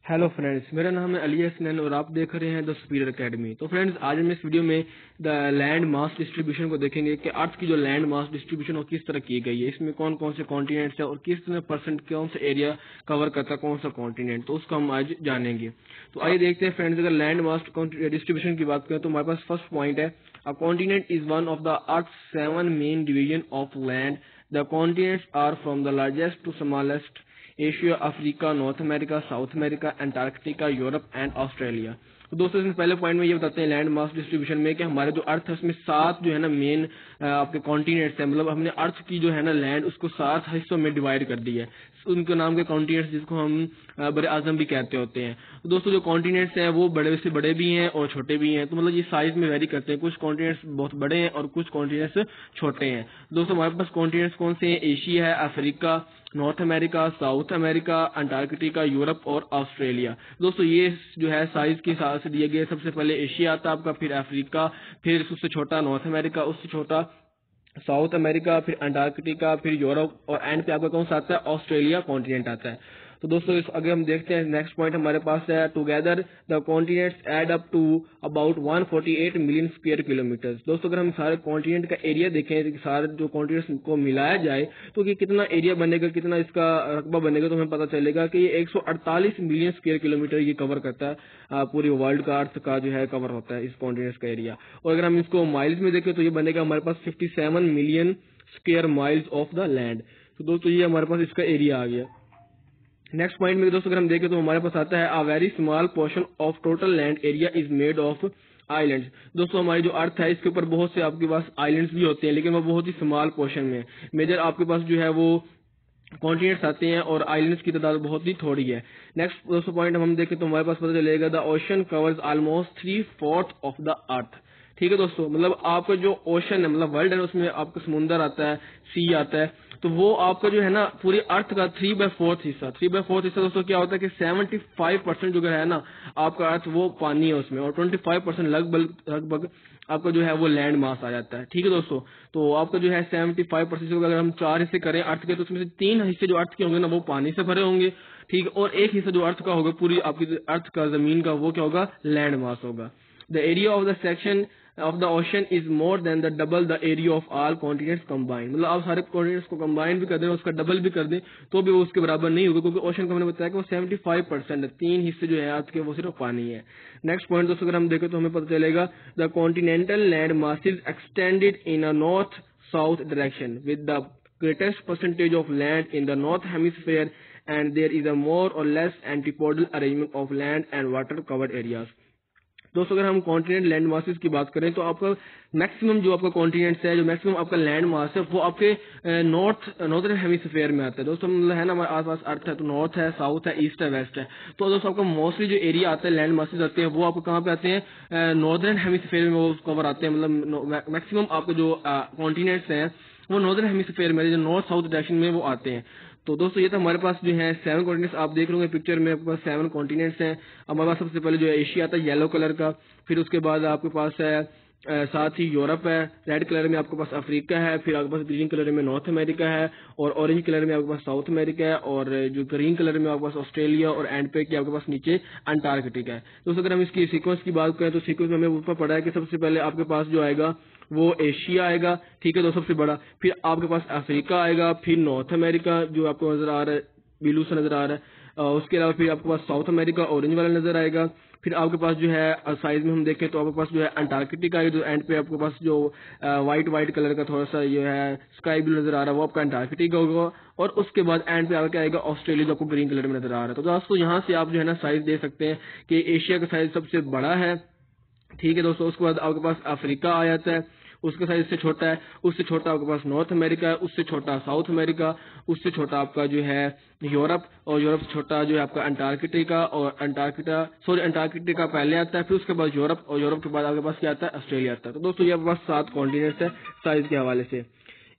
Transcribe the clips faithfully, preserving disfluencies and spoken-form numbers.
Hello friends, मेरा नाम है अली हसनैन और आप देख रहे हैं द सुपीरियर एकेडमी। तो फ्रेंड्स, आज हम इस वीडियो में द लैंड मास डिस्ट्रीब्यूशन को देखेंगे कि अर्थ की जो लैंड मास डिस्ट्रीब्यूशन वो किस तरह की गई है, इसमें कौन कौन से कॉन्टिनेंट्स है और किस परसेंट कौन सा एरिया कवर करता है कौन सा कॉन्टिनेंट, तो उसको हम आज जानेंगे। तो आइए देखते हैं फ्रेंड्स, अगर लैंड मास डिस्ट्रीब्यूशन की बात करें तो हमारे पास फर्स्ट पॉइंट है, a continent is one of the earth seven main division of land. The continents are from the largest to smallest, Asia, Africa, North America, South America, Antarctica, Europe and Australia. तो दोस्तों, इसमें पहले point में ये बताते हैं land mass distribution में कि हमारे जो अर्थ है उसमें सात जो है ना मेन आपके कॉन्टिनेंट्स है, मतलब हमने अर्थ की जो है ना लैंड उसको सात हिस्सों में डिवाइड कर दी है। उनके नाम के कॉन्टिनेंट्स जिसको हम बड़े आजम भी कहते होते हैं। तो दोस्तों, जो कॉन्टिनेंट्स हैं वो बड़े से बड़े भी हैं और छोटे भी हैं, तो मतलब ये साइज में वेरी करते हैं। कुछ कॉन्टिनेंट्स बहुत बड़े हैं और कुछ कॉन्टिनेंट्स छोटे हैं। दोस्तों, हमारे पास कॉन्टिनेंट्स कौन से हैं? एशिया है, Africa, North America, South America, Antarctica, Europe और ऑस्ट्रेलिया। दोस्तों, ये जो है साइज के हिसाब से दिए गए। सबसे पहले एशिया आता है आपका, फिर अफ्रीका, फिर उससे छोटा नॉर्थ अमेरिका, उससे छोटा साउथ अमेरिका, फिर अंटार्कटिका, फिर यूरोप और एंड पे आपका कौन सा आता है? ऑस्ट्रेलिया कॉन्टिनेंट आता है। तो दोस्तों, इस अगर हम देखते हैं नेक्स्ट पॉइंट हमारे पास है, together the continents add up to about one forty eight million square kilometre. दोस्तों, अगर हम सारे कॉन्टिनेंट का एरिया देखें, सारे जो कॉन्टिनेंट्स को मिलाया जाए तो कि कितना एरिया बनेगा, कितना इसका रकबा बनेगा, तो हमें पता चलेगा कि ये एक सौ अड़तालीस मिलियन स्क्वायर किलोमीटर ये कवर करता है। पूरी वर्ल्ड का अर्थ का जो है कवर होता है इस कॉन्टिनेंट्स का एरिया। और अगर हम इसको माइल्स में देखें तो ये बनेगा हमारे पास fifty seven million square miles of the land. तो दोस्तों, ये हमारे पास इसका एरिया आ गया। नेक्स्ट पॉइंट में दोस्तों अगर हम देखें तो हमारे पास आता है, a very small portion of total land area is made of islands. दोस्तों, हमारी जो अर्थ है इसके ऊपर बहुत से आपके पास आइलैंड्स भी होते हैं, लेकिन वो बहुत ही स्मॉल पोर्शन में। मेजर आपके पास जो है वो कॉन्टिनेंट्स आते हैं और आइलैंड्स की तादाद बहुत ही थोड़ी है। नेक्स्ट दोस्तों पॉइंट हम देखें तो हमारे पास पता चलेगा, the ocean covers almost three fourth of the earth. ठीक है दोस्तों, मतलब आपका जो ओशन है, मतलब वर्ल्ड है, उसमें आपका समुंदर आता है, सी आता है, तो वो आपका जो है ना पूरी अर्थ का थ्री बाय फोर्थ हिस्सा थ्री बाय फोर्थ हिस्सा दोस्तों क्या होता है कि सेवेंटी फाइव परसेंट जो है ना आपका अर्थ वो पानी है उसमें, और ट्वेंटी फाइव परसेंट लगभग लगभग आपका जो है वो लैंड मास आ जाता है। ठीक है दोस्तों, तो आपका जो है सेवेंटी फाइव परसेंट अगर हम चार हिस्से करें अर्थ के, तो उसमें से तीन हिस्से जो अर्थ के होंगे ना वो पानी से भरे होंगे। ठीक है, और एक हिस्सा जो अर्थ का होगा, पूरी आपकी अर्थ का जमीन का, वो क्या होगा? लैंड मास होगा। The area of the section of the ocean is more than the double the area of all continents combined. मतलब आप सारे कॉन्टिनेंट्स को कंबाइन भी कर दें, उसका डबल भी कर दें, तो भी वो उसके बराबर नहीं होगा, क्योंकि ओशन का मैंने बताया कि वो सेवेंटी फाइव परसेंट है, तीन हिस्से जो है अर्थ के वो सिर्फ पानी है। नेक्स्ट पॉइंट दोस्तों अगर हम देखें तो हमें पता चलेगा, the continental land masses extended in a north south direction with the greatest percentage of land in the north hemisphere, and there is a more or less antipodal arrangement of land and water covered areas। दोस्तों, अगर हम continent land masses की बात करें तो आपका maximum जो आपका कॉन्टिनेंट्स है, जो मैक्सिमम आपका लैंड मास है, वो आपके नॉर्थ नॉर्दर्न हेमिस्फीयर में आता है। दोस्तों, मतलब है ना हमारे आसपास अर्थ है, तो नॉर्थ है, साउथ है, ईस्ट है, वेस्ट है। तो दोस्तों आपका मोस्टली जो एरिया आता है लैंड मासेस आते हैं वो आपको कहाँ पे आते हैं? नॉर्दर्न हेमिस्फीयर में वो कवर आते हैं। मतलब मैक्सिमम आपके जो कॉन्टिनेंट्स हैं वो नॉर्दर्न हेमिस्फीयर में, जो नॉर्थ साउथ डायरेक्शन में वो आते हैं। तो दोस्तों, ये तो हमारे पास जो है सेवन कॉन्टिनेंट्स आप देख लोगे पिक्चर में, आपके पास सेवन कॉन्टिनेंट्स हैं। हमारे पास सबसे पहले जो है एशिया आता है येलो कलर का, फिर उसके बाद आपके पास है आ, साथ ही यूरोप है, रेड कलर में आपके पास अफ्रीका है, फिर आपके पास ग्रीन कलर में नॉर्थ अमेरिका है, और ऑरेंज कलर में आपके पास साउथ अमेरिका है, और जो ग्रीन कलर में आपके पास ऑस्ट्रेलिया, और एंड पे की आपके पास नीचे अंटार्कटिका है। दोस्तों, अगर हम इसकी सीक्वेंस की बात करें तो सीक्वेंस में हमें ऊपर पड़ा है कि सबसे पहले आपके पास जो आएगा वो एशिया आएगा। ठीक है, तो सबसे बड़ा, फिर आपके पास अफ्रीका आएगा, फिर नॉर्थ अमेरिका जो आपको नजर आ रहा है, ब्लू से नजर आ रहा है, उसके अलावा फिर आपके पास साउथ अमेरिका ऑरेंज वाला नजर आएगा। फिर आपके पास जो है साइज में हम देखें तो आपके पास जो है अंटार्कटिका आएगा, जो एंड पे आपके पास जो व्हाइट व्हाइट कलर का थोड़ा सा ये है स्काई ब्लू नजर आ रहा है, वो आपका अंटार्कटिका होगा। और उसके बाद एंड पे आगे आएगा ऑस्ट्रेलिया, जो आपको ग्रीन कलर में नजर आ रहा है। तो दोस्तों, यहाँ से आप जो है ना साइज दे सकते हैं कि एशिया का साइज सबसे बड़ा है। ठीक है दोस्तों, उसके बाद आपके पास अफ्रीका आ जाता है, उसका साइज इससे छोटा है, उससे छोटा आपके पास नॉर्थ अमेरिका है, उससे छोटा साउथ अमेरिका, उससे छोटा आपका जो है यूरोप, और यूरोप से छोटा जो है आपका अंटार्कटिका, और अंटार्कटिका सॉरी अंटार्कटिका पहले आता है, फिर उसके बाद यूरोप, और यूरोप के बाद आपके पास क्या आता है? ऑस्ट्रेलिया आता है। तो दोस्तों, ये आपके पास सात कॉन्टिनेंट्स है साइज के हवाले से।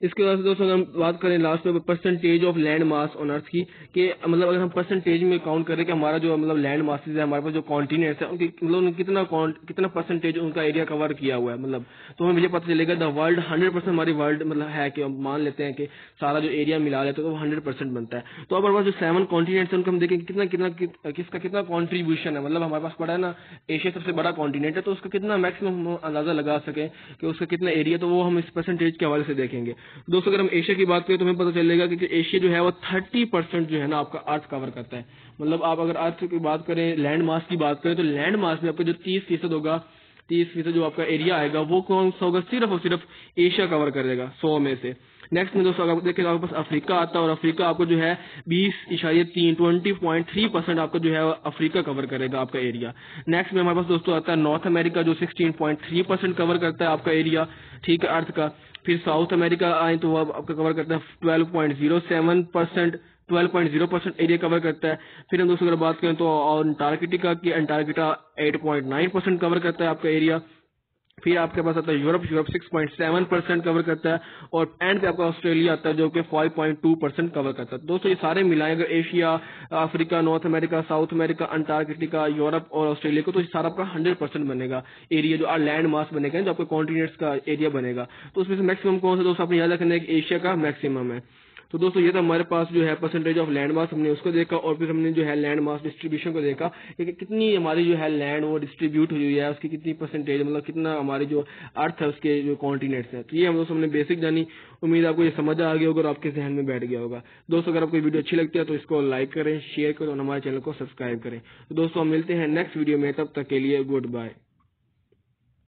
इसके बाद दोस्तों अगर हम बात करें लास्ट में percentage of land mass on earth की, कि मतलब अगर हम परसेंटेज में काउंट करें कि हमारा जो मतलब लैंड मासेज है, हमारे पास जो कॉन्टिनेंट्स है, उनकी मतलब उन्होंने कितना कितना परसेंटेज उनका एरिया कवर किया हुआ है, मतलब तो हमें मुझे पता चलेगा द वर्ल्ड हंड्रेड परसेंट हमारी वर्ल्ड मतलब है कि हम मान लेते हैं कि सारा जो एरिया मिला लेते हैं तो वो हंड्रेड परसेंट बनता है। तो अब हमारे पास जो सेवन कॉन्टिनेंट्स है उनको हम देखें कितना कितना कि, किसका कितना कॉन्ट्रीब्यूशन है, मतलब हमारे पास पड़ा है ना एशिया सबसे बड़ा कॉन्टिनेंट है, तो उसका कितना मैक्सिमम हम अंदाजा लगा सके कि उसका कितना एरिया, तो वो हम इस परसेंटेज के हवाले से देखेंगे। दोस्तों अगर हम एशिया की बात करें तो हमें पता चलेगा कि एशिया जो है वो थर्टी परसेंट जो है ना आपका अर्थ कवर करता है। मतलब आप अगर अर्थ की बात करें, लैंड मास की बात करें, तो लैंड मास में आपका जो तीस फीसद होगा, तीस फीसद जो आपका एरिया आएगा वो कौन सा होगा, सिर्फ और सिर्फ एशिया कवर करेगा सौ में से। नेक्स्ट में दोस्तों अगर देखिए आपके पास अफ्रीका आता है, और अफ्रीका आपको जो है बीस इशारे तीन ट्वेंटी पॉइंट थ्री परसेंट आपका जो है अफ्रीका कवर करेगा आपका एरिया। नेक्स्ट में हमारे पास दोस्तों आता है नॉर्थ अमेरिका जो sixteen point three percent cover करता है आपका एरिया, ठीक है, अर्थ का। फिर साउथ अमेरिका आए तो वो आपका कवर करता है twelve point zero seven percent twelve point zero percent area cover करता है। फिर हम दोस्तों अगर बात करें तो अंटार्कटिका की, Antarctica eight point nine percent cover करता है आपका एरिया। फिर आपके पास आता है Europe, Europe six point seven percent cover करता है, और एंड पे आपका ऑस्ट्रेलिया आता है जो कि five point two percent cover करता है। दोस्तों ये सारे मिलाएं अगर Asia, Africa, North America, South America, Antarctica, Europe और ऑस्ट्रेलिया को, तो ये सारा आपका हंड्रेड परसेंट बनेगा एरिया, जो लैंड मास बनेगा, जो आपके कॉन्टिनेंट्स का एरिया बनेगा। तो उसमें से मैक्सिमम कौन सा दोस्तों आपने याद रखना है कि एशिया का मैक्सिमम है। तो दोस्तों ये तो हमारे पास जो है परसेंटेज ऑफ लैंड मास, हमने उसको देखा, और फिर हमने जो है लैंड मास डिस्ट्रीब्यूशन को देखा कि कितनी हमारी जो है लैंड वो डिस्ट्रीब्यूट हुई है, उसकी कितनी परसेंटेज, मतलब कितना हमारी जो अर्थ है उसके जो कॉन्टिनेंट्स हैं। तो ये हम दोस्तों हमने बेसिक जानी। उम्मीद आपको ये समझ आ गया होगा और आपके जहन में बैठ गया होगा। दोस्तों अगर आपको वीडियो अच्छी लगती है तो इसको लाइक करें, शेयर करें और हमारे चैनल को सब्सक्राइब करें। तो दोस्तों हम मिलते हैं नेक्स्ट वीडियो में, तब तक के लिए गुड बाय।